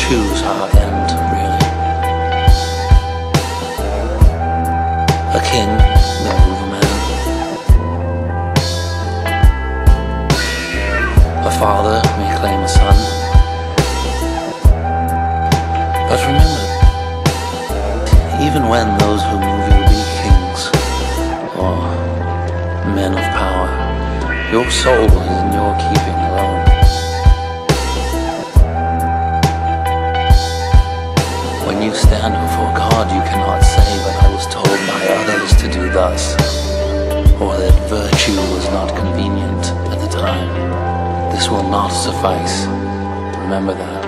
choose our end, really. A king may move a man. A father may claim a son. But remember, even when those who move you be kings or men of power, your soul is in your keeping alone. When you stand before God, you cannot say, "But I was told by others to do thus," or that virtue was not convenient at the time. This will not suffice. Remember that.